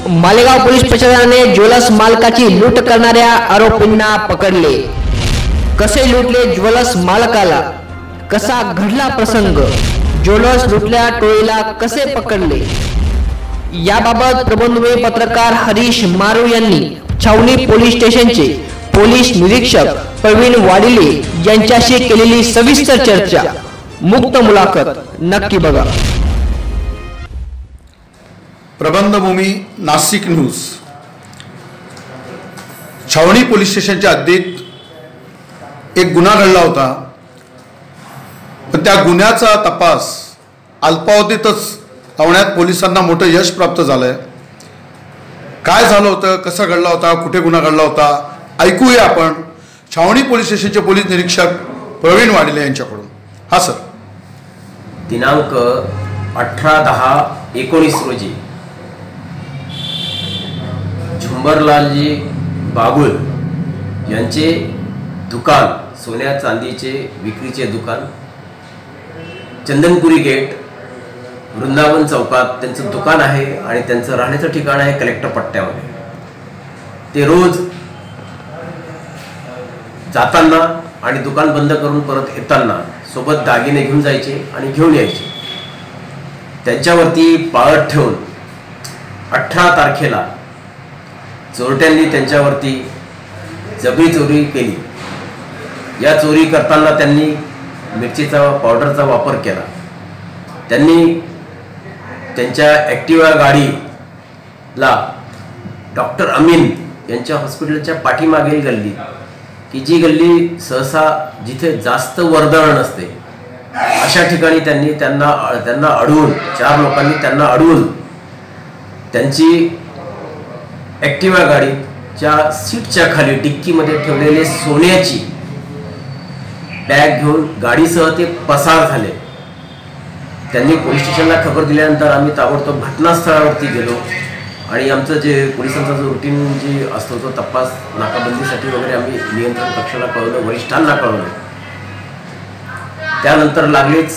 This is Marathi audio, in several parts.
मालेगाव पोलीस प्रशासनाने ज्वेलर्स मालकाची लूट करणाऱ्या आरोपींना पकडले। कसे लुटले ज्वेलर्स मालकाला, कसा घडला प्रसंग, ज्वेलर्स लुटल्या टोळीला कसे पकडले, याबाबत प्रबंधभूमी पत्रकार हरीश मारू यांनी छावणी पोलीस स्टेशनचे पोलीस निरीक्षक प्रवीण वाडिले यांच्याशी केलेली सविस्तर चर्चा। मुक्त मुलाखत नक्की बघा। प्रबंधभूमी नाशिक न्यूज। छावणी पोलीस स्टेशनच्या हद्दीत एक गुन्हा घडला होता, पण त्या गुन्ह्याचा तपास अल्पावधीतच लावण्यात पोलिसांना मोठं यश प्राप्त झालंय। काय झालं होतं, कसा घडला होता, कुठे गुन्हा घडला होता, ऐकूया आपण छावणी पोलीस स्टेशनचे पोलीस निरीक्षक प्रवीण वाडिले यांच्याकडून। हा सर। दिनांक 18/10/19 रोजी झुंबरलालजी बागुल यांचे दुकान, सोन्या चांदीचे विक्रीचे दुकान, चंदनपुरी गेट, वृंदावन चौकात त्यांचं दुकान आहे आणि त्यांचं राहण्याचं ठिकाण आहे कलेक्टर पट्ट्यामध्ये। ते रोज जाताना आणि दुकान बंद करून परत येताना सोबत दागिने घेऊन जायचे आणि घेऊन यायचे। त्यांच्यावरती पाळत ठेवून 18 तारखेला चोरट्यांनी त्यांच्यावरती जबरी चोरी केली। या चोरी करताना त्यांनी मिरचीचा पावडरचा वापर केला। त्यांनी त्यांच्या ॲक्टिवा गाडीला डॉक्टर अमीन यांच्या हॉस्पिटलच्या पाठीमागील गल्ली, की जी गल्ली सहसा जिथे जास्त वर्दळ नसते अशा ठिकाणी त्यांना अडवून, 4 लोकांनी त्यांना अडवून त्यांची ॲक्टिवा गाडीच्या सीटच्या खाली डिक्कीमध्ये ठेवलेले सोन्याची बॅग घेऊन गाडीसह ते पसार झाले। त्यांनी पोलीस स्टेशनला खबर दिल्यानंतर आम्ही ताबडतोब घटनास्थळावरती गेलो आणि आमचं जे पोलिसांचा जो रुटीन जी असतो तो तपास नाकाबंदीसाठी वगैरे आम्ही नियंत्रण कक्षाला कळवलं, वरिष्ठांना कळवलं। त्यानंतर लागलीच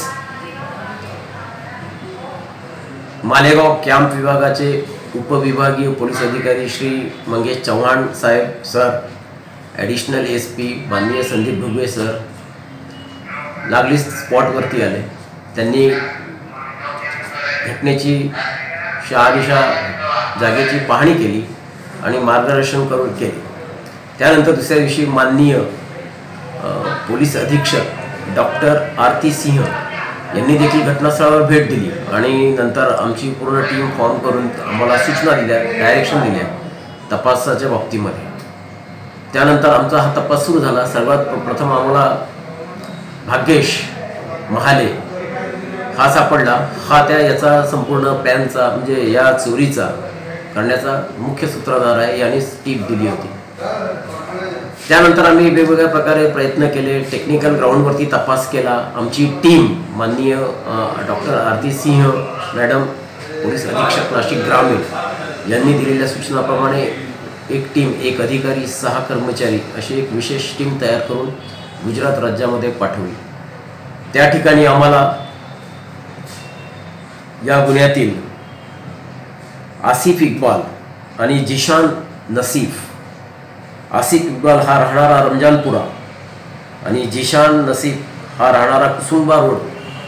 मालेगाव कॅम्प विभागाचे उपविभागीय पोलीस अधिकारी श्री मंगेश चव्हाण साहेब सर, ॲडिशनल SP माननीय संदीप भुगवे सर लागलीच स्पॉटवरती आले। त्यांनी घटनेची शहानिशा जागेची पाहणी केली आणि मार्गदर्शन करून केले। त्यानंतर दुसऱ्या दिवशी माननीय पोलीस अधीक्षक डॉक्टर आरती सिंह यांनी देखील घटनास्थळावर भेट दिली आणि नंतर आमची पूर्ण टीम फॉर्म करून आम्हाला सूचना दिल्या, डायरेक्शन दिल्या तपासाच्या बाबतीमध्ये। त्यानंतर आमचा हा तपास सुरू झाला। सर्वात प्रथम आम्हाला भाग्येश महाले हा सापडला। हा याचा संपूर्ण प्लॅनचा म्हणजे या चोरीचा करण्याचा मुख्य सूत्रधार आहे, यानेच टीप दिली होती। त्यानंतर आम्ही वेगवेगळ्या प्रकारे प्रयत्न केले, टेक्निकल ग्राउंडवरती तपास केला। आमची टीम माननीय doctor Aarti Singh madam, police अधीक्षक नाशिक ग्रामीण यांनी दिलेल्या सूचनाप्रमाणे एक टीम, 1 अधिकारी, 6 कर्मचारी अशी एक विशेष टीम तयार करून गुजरात राज्यामध्ये पाठवली। त्या ठिकाणी आम्हाला या गुन्ह्यातील आसिफ इक्बाल आणि जिशान नसीफ, आसिफ इक्बाल हा राहणारा रमजानपुरा आणि जिशान नसीफ हा राहणारा कुसुंबा रोड,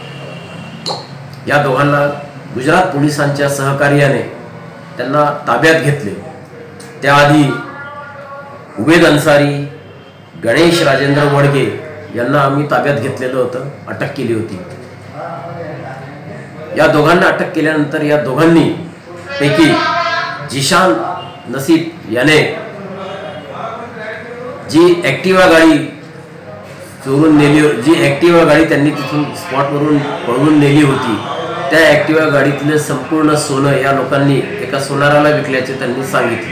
या दोघांना गुजरात पोलिसांच्या सहकार्याने त्यांना ताब्यात घेतले। त्याआधी उबेद अन्सारी, गणेश राजेंद्र वडगे यांना आम्ही ताब्यात घेतलेलं होतं, अटक केली होती। या दोघांना अटक केल्यानंतर या दोघांनी पैकी जिशान नसीब याने जी ॲक्टिवा गाडी चोरून नेली, जी ॲक्टिवा गाडी त्यांनी तिथून स्पॉटवरून पळवून नेली होती, त्या ॲक्टिवा गाडीतलं संपूर्ण सोनं या लोकांनी एका सोनाराला विकल्याचे त्यांनी सांगितले।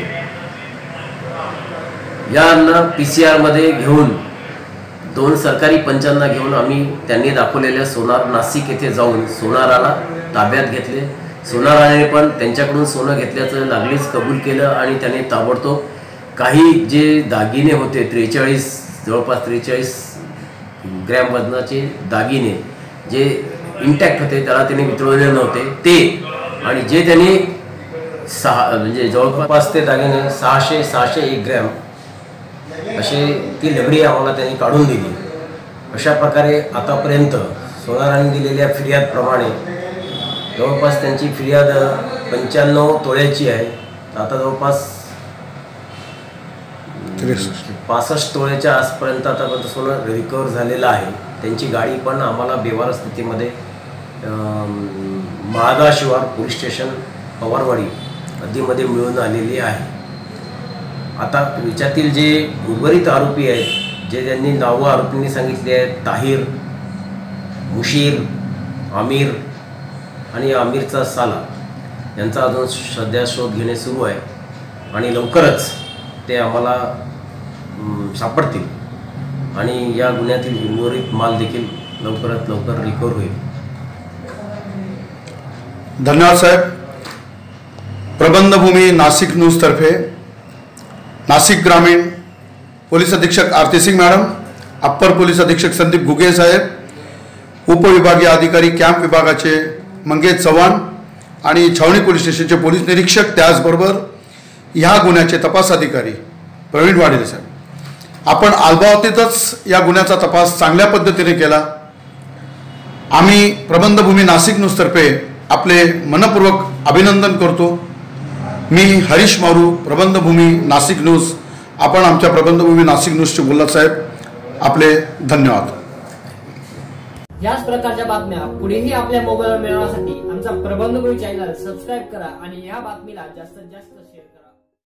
यांना PCR मध्ये घेऊन 2 सरकारी पंचांना घेऊन आम्ही त्यांनी दाखवलेल्या सोनार नाशिक येथे जाऊन सोनाराला ताब्यात घेतले। सोनाराने पण त्यांच्याकडून सोनं घेतल्याचं लागलीच कबूल केलं आणि त्याने ताबडतोब काही जे दागिने होते, 43 जवळपास 43 ग्रॅम वजनाचे दागिने जे इंटॅक्ट होते, त्याला त्याने वितळवले नव्हते ते, आणि जे त्यांनी म्हणजे जवळपास ते दागिने 600-601 ग्रॅम असे ती लगडी आम्हाला त्यांनी काढून दिली. अशा प्रकारे आतापर्यंत सोनारांनी दिलेल्या फिर्यादप्रमाणे जवळपास त्यांची फिर्याद 95 तोळ्याची आहे. आता जवळपास 65 तोळ्याच्या आसपर्यंत आतापर्यंत सोनं रिकवर झालेलं आहे. त्यांची गाडी पण आम्हाला बेवार स्थितीमध्ये महादा शिवार पोलीस स्टेशन पवारवाडी हद्दीमध्ये मिळून आलेली आहे. आता याच्यातील जे उर्वरित आरोपी आहेत, जे त्यांनी नावं आरोपींनी सांगितले आहेत, ताहिर, मुशीर, आमिर आणि आमिरचा साला, यांचा अजून सध्या शोध घेणे सुरू आहे आणि लवकरच ते आम्हाला सापडतील आणि या गुन्ह्यातील उर्वरित माल देखील लवकरात लवकर रिकवर होईल. धन्यवाद साहेब. प्रबंधभूमी नाशिक न्यूज तर्फे नाशिक ग्रामीण पोलीस अधीक्षक Aarti Singh madam, upper police अधीक्षक संदीप घुगे साहेब, उपविभागीय अधिकारी कॅम्प विभागाचे मंगेश चव्हाण आणि छावणी पोलीस स्टेशनचे पोलीस निरीक्षक, त्याचबरोबर ह्या गुन्ह्याचे तपास अधिकारी प्रवीण वाडेल साहेब, आपण अल्पावधीतच या गुन्ह्याचा तपास चांगल्या पद्धतीने केला. आम्ही प्रबंधभूमी नाशिक न्यूज तर्फे आपले मनपूर्वक अभिनंदन करतो. मी हरीश मारू, प्रबंधभूमी नाशिक न्यूज. आपण आमच्या प्रबंधभूमी नाशिक न्यूजचे बोलत साहेब, आपले धन्यवाद. याच प्रकारच्या बातम्या पुढेही आपल्या मोबाईलवर मिळवण्यासाठी आमचा प्रबंधभूमी चॅनल सबस्क्राईब करा आणि या बातमीला जास्तीत जास्त शेअर करा.